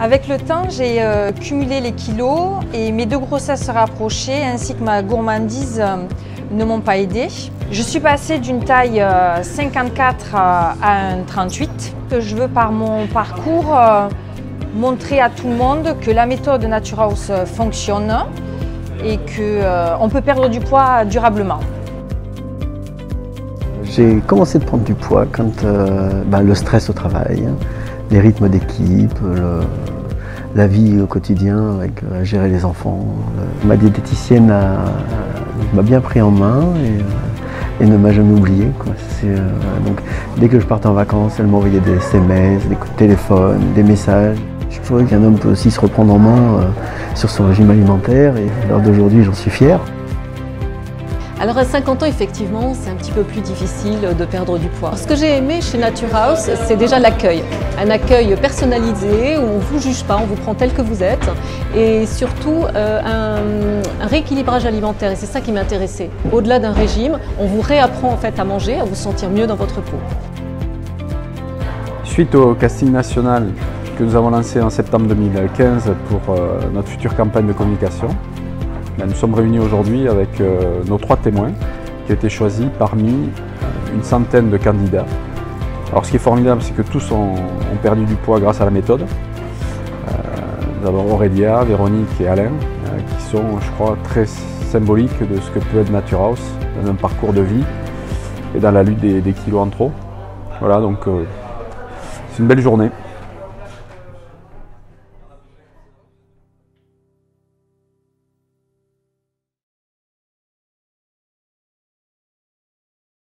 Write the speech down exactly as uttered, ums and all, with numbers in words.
Avec le temps, j'ai euh, cumulé les kilos et mes deux grossesses rapprochées ainsi que ma gourmandise euh, ne m'ont pas aidée. Je suis passée d'une taille euh, cinquante-quatre à un trente-huit. Je veux par mon parcours euh, montrer à tout le monde que la méthode Naturhaus fonctionne et qu'on euh, peut perdre du poids durablement. J'ai commencé de prendre du poids quand euh, ben, le stress au travail, les rythmes d'équipe, le, la vie au quotidien avec euh, gérer les enfants. Le, ma diététicienne m'a bien pris en main et, et ne m'a jamais oublié, quoi. Euh, donc, dès que je partais en vacances, elle m'envoyait des S M S, des coups de téléphone, des messages. Je trouvais qu'un homme peut aussi se reprendre en main euh, sur son régime alimentaire et à l'heure d'aujourd'hui, j'en suis fier. Alors à cinquante ans, effectivement, c'est un petit peu plus difficile de perdre du poids. Ce que j'ai aimé chez Naturhaus, c'est déjà l'accueil. Un accueil personnalisé, où on ne vous juge pas, on vous prend tel que vous êtes. Et surtout, euh, un, un rééquilibrage alimentaire, et c'est ça qui m'intéressait. Au-delà d'un régime, on vous réapprend en fait à manger, à vous sentir mieux dans votre peau. Suite au casting national que nous avons lancé en septembre deux mille quinze pour euh, notre future campagne de communication, nous sommes réunis aujourd'hui avec euh, nos trois témoins qui ont été choisis parmi euh, une centaine de candidats. Alors ce qui est formidable, c'est que tous ont, ont perdu du poids grâce à la méthode. Euh, nous avons Aurélia, Véronique et Alain euh, qui sont, je crois, très symboliques de ce que peut être Naturhaus dans un parcours de vie et dans la lutte des, des kilos en trop. Voilà, donc euh, c'est une belle journée.